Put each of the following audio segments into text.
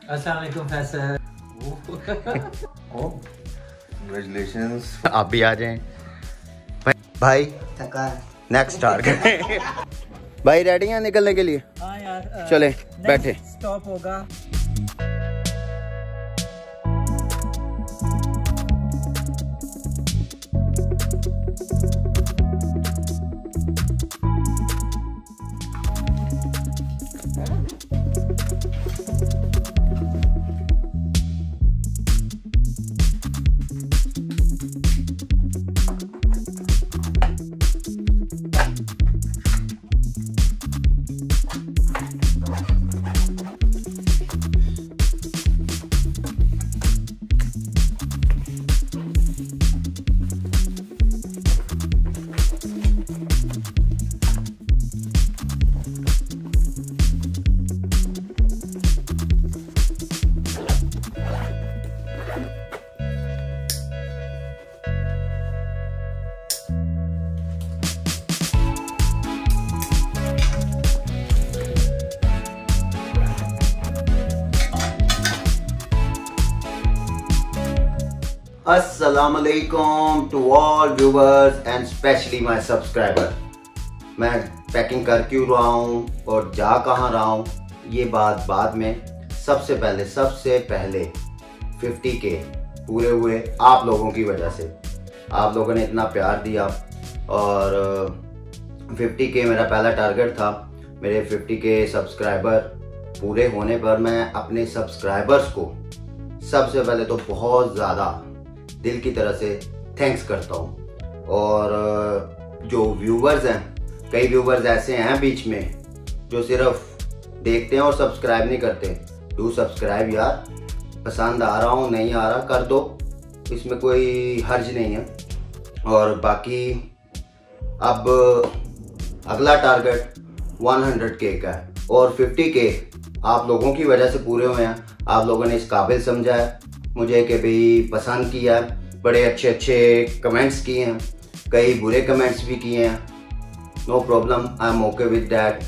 अस्सलाम वालेकुम फैसल। Congratulations. आप भी आ जाएं भाई। थका नेक्स्ट टारगेट भाई रेडी हैं निकलने के लिए? हाँ यार, चले बैठे। स्टॉप होगा। अस्सलामुअलैकुम to all viewers and specially my subscriber. मैं पैकिंग कर क्यों रहा हूँ और जा कहाँ रहा हूँ ये बात बाद में। सबसे पहले 50K पूरे हुए आप लोगों की वजह से। आप लोगों ने इतना प्यार दिया और 50K मेरा पहला टारगेट था। मेरे 50K सब्सक्राइबर पूरे होने पर मैं अपने सब्सक्राइबर्स को सबसे पहले तो बहुत ज़्यादा दिल की तरह से थैंक्स करता हूँ। और जो व्यूवर्स हैं, कई व्यूवर्स ऐसे हैं बीच में जो सिर्फ देखते हैं और सब्सक्राइब नहीं करते। डू सब्सक्राइब यार, पसंद आ रहा हूँ नहीं आ रहा कर दो, इसमें कोई हर्ज नहीं है। और बाकी अब अगला टारगेट 100K का है और 50K आप लोगों की वजह से पूरे हुए हैं। आप लोगों ने इस काबिल समझा है मुझे कि भाई पसंद किया, बड़े अच्छे अच्छे कमेंट्स किए हैं, कई बुरे कमेंट्स भी किए हैं। No problem, I am okay with that.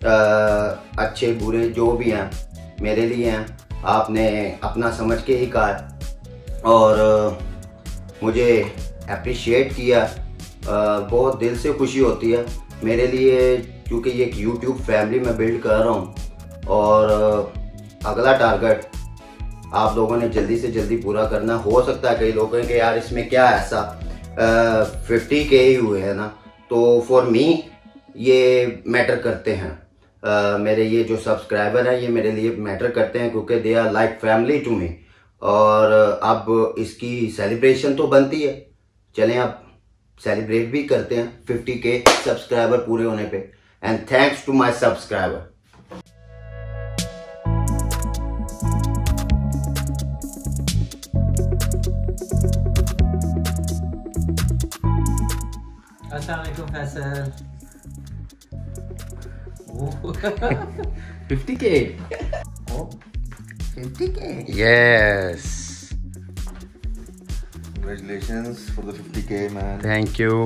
अच्छे बुरे जो भी हैं मेरे लिए हैं, आपने अपना समझ के ही कहा है और मुझे अप्रिशिएट किया। बहुत दिल से खुशी होती है मेरे लिए, क्योंकि ये एक यूट्यूब फैमिली में बिल्ड कर रहा हूँ। और अगला टारगेट आप लोगों ने जल्दी से जल्दी पूरा करना। हो सकता है कई लोग कहें कि यार इसमें क्या ऐसा, 50K ही हुए हैं ना, तो फॉर मी ये मैटर करते हैं। मेरे ये जो सब्सक्राइबर हैं ये मेरे लिए मैटर करते हैं क्योंकि they are like family to me. और अब इसकी सेलिब्रेशन तो बनती है, चलें अब सेलिब्रेट भी करते हैं 50K सब्सक्राइबर पूरे होने पे। And thanks to my subscriber. अस्सलाम वालेकुम Faisal. 50K. 50K yes, Congratulations for the 50K, man. Thank you.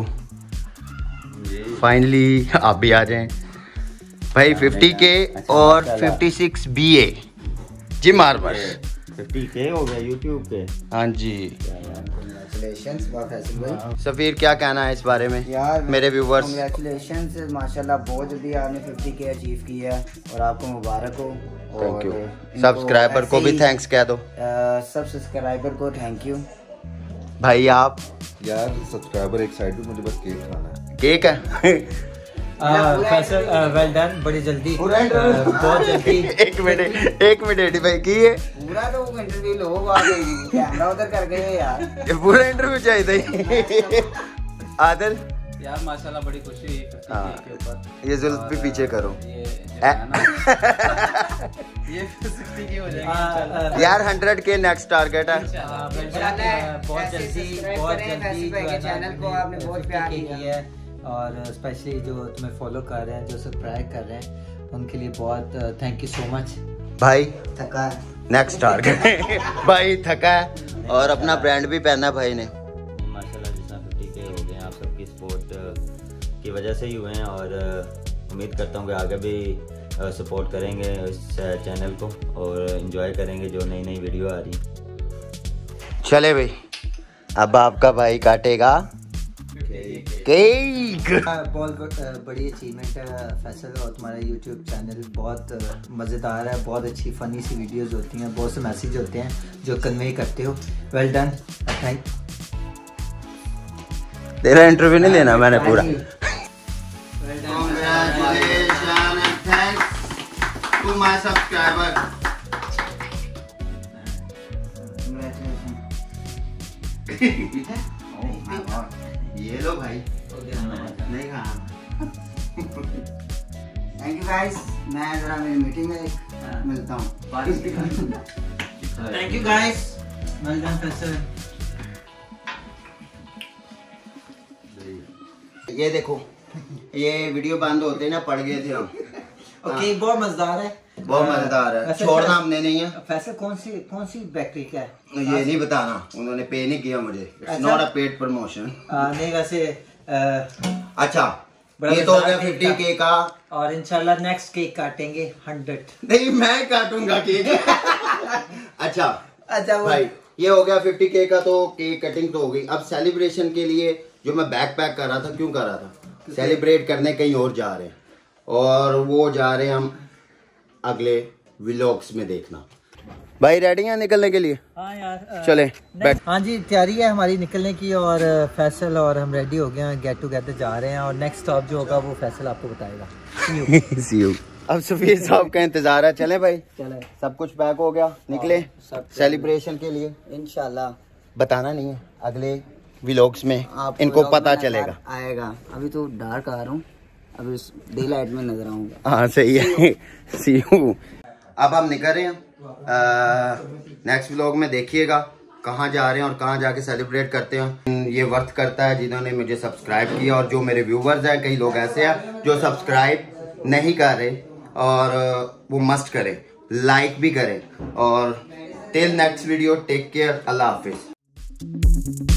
Finally आप भी आ जाएं भाई। 50K और 56BA जी मार्बल 50K हो गया यूट्यूब पे। हाँ जी। कांग्रेचुलेशंस फैसल भाई। सफीर क्या कहना है इस बारे में? यार मेरे व्यूवर्स कांग्रेचुलेशंस, माशाल्लाह बहुत जल्दी आपने 50K अचीव किया है और आपको मुबारक हो। Thank you. इनको सब्सक्राइबर को ऐसे भी ही, थैंक्स कह दो। सब सब्सक्राइबर को थैंक यू भाई आप यार सब्सक्राइबर एक साइड पे, मुझे बस केक खाना है। केक है? फैसल वेल डन, बड़ी जल्दी, बहुत जल्दी। एक मिनट भाई की है पूरा तो इंटरव्यू लो, कैमरा उधर कर गए यार। ये पूरा इंटरव्यू चाहिए आदल यार माशाल्लाह बड़ी खुशी हुई 50K के ऊपर। ये जुल्फ भी पीछे करो। ये जो है ना, ये 60K हो जाएगा यार 100K नेक्स्ट टारगेट है। बहुत जल्दी चैनल को आपने बहुत प्यार दिया है और स्पेशली जो तुम्हें फॉलो कर रहे हैं, जो सब्सक्राइब कर रहे हैं, उनके लिए बहुत थैंक यू सो मच भाई। थका नेक्स्ट टारगेट भाई थका है और अपना ब्रांड भी पहना भाई ने। माशाल्लाह जिस तरह 50K हो गए, आप सबकी सपोर्ट की वजह से ही हुए हैं और उम्मीद करता हूँ कि आगे भी सपोर्ट करेंगे इस चैनल को और एंजॉय करेंगे जो नई नई वीडियो आ रही। चले भाई, अब आपका भाई काटेगा केक। बहुत बड़ी अचीवमेंट है फैसल, और तुम्हारा यूट्यूब चैनल बहुत मज़ेदार है, बहुत अच्छी फ़नी सी वीडियोस होती हैं, बहुत से मैसेज होते हैं जो कन्वे करते हो। Well done. थैंक। तेरा इंटरव्यू नहीं लेना मैंने पूरा। To my subscriber. ये लो भाई, नहीं खाना। थैंक यू गाइस, मैं जरा मेरी मीटिंग में मिलता हूँ। Thank you guys, well done Faisal. ये देखो, ये वीडियो बंद होते ना पड़ गए थे हम। ओके, बहुत मजेदार है, बहुत मजेदार है। छोड़ना हमने नहीं है। फैसल कौन सी बेकरी का है? ये नहीं बताना, उन्होंने पे नहीं किया मुझे। It's not a paid promotion. नहीं वैसे अच्छा, ये तो हो गया 50K का, और इंशाल्लाह नेक्स्ट केक काटेंगे 100। नहीं मैं काटूंगा केक। अच्छा वो भाई, ये हो गया 50K का, तो केक कटिंग तो हो गई। अब सेलिब्रेशन के लिए जो मैं बैग पैक कर रहा था, क्यों कर रहा था? सेलिब्रेट करने कहीं और जा रहे हैं, और वो जा रहे हैं हम अगले व्लॉग्स में देखना। भाई रेडी हैं निकलने के लिए? हाँ यार, चले बैठ। हाँ जी, तैयारी है हमारी निकलने की, और फैसल और हम रेडी हो गए हैं, गेट टुगेदर जा रहे हैं, और नेक्स्ट स्टॉप जो होगा वो फैसल आपको बताएगा। See you. अब सफीर साहब का इंतजार है। चले भाई, चले, सब कुछ पैक हो गया, निकले सेलिब्रेशन के लिए। इंशाल्लाह बताना नहीं है, अगले व्लॉग्स में आपको इनको vlog पता में चलेगा। आएगा। अभी तो डार्क आ रहा हूँ, अभी डे लाइट में नजर आऊंगा। हाँ सही है। See you. अब हम निकल रहे हैं, नेक्स्ट व्लॉग में देखिएगा कहाँ जा रहे हैं और कहाँ जाके सेलिब्रेट करते हैं। ये वर्थ करता है जिन्होंने मुझे सब्सक्राइब किया, और जो मेरे व्यूवर्स हैं, कई लोग ऐसे हैं जो सब्सक्राइब नहीं कर रहे, और वो मस्ट करें, लाइक भी करें। और till next video, take care, अल्लाह हाफिज।